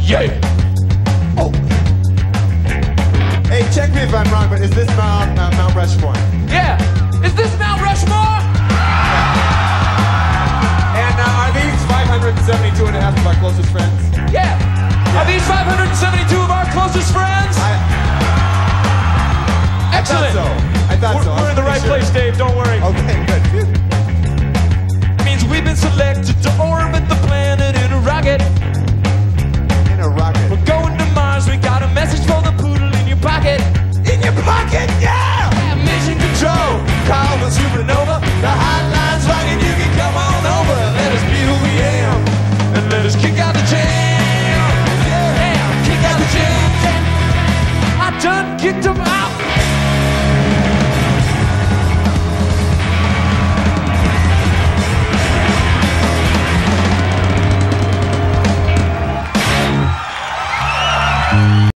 Yeah. Oh. Hey, check me if I'm wrong, but is this Mount Rushmore? Yeah. Is this Mount Rushmore? And are these 572 and a half of our closest friends? Yeah. Are these 572 of our closest friends? Excellent. I thought so. We're in the right place, Dave. Don't worry. Okay, good. Means we've been selected to orbit the planet in a rocket. In a rocket. We're going to Mars. We got a message for the poodle in your pocket. In your pocket, yeah! Mission control. Call the supernova. The hotline's rocking. You can come on over and let us be who we am. And let us kick out the jam. Yeah, kick out the jam. I done kicked them out.